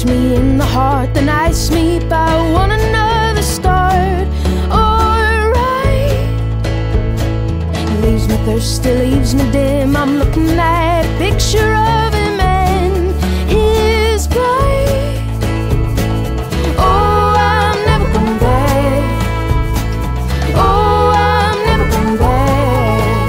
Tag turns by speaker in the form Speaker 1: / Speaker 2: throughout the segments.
Speaker 1: punch me in the heart, then I sleep. I want another start. Alright. He leaves me thirsty, leaves me dim. I'm looking at a picture of him and his bride. Oh, I'm never going back. Oh, I'm never going back.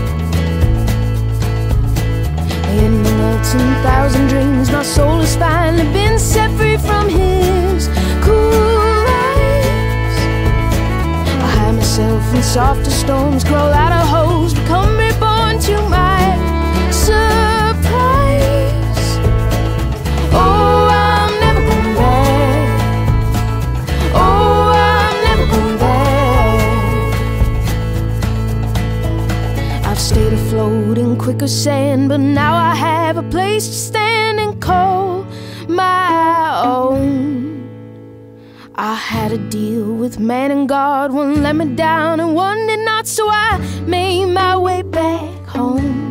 Speaker 1: In the 10,000 dreams, my soul has finally been set free from his cool eyes. I hide myself in softer storms, crawl out of holes, become reborn to my surprise. Oh, I'm never going back. Oh, I'm never going back. I've stayed afloat in quicker sand, but now I have a place to stand and call my own. I had a deal with man and God, one let me down and one did not, so I made my way back home.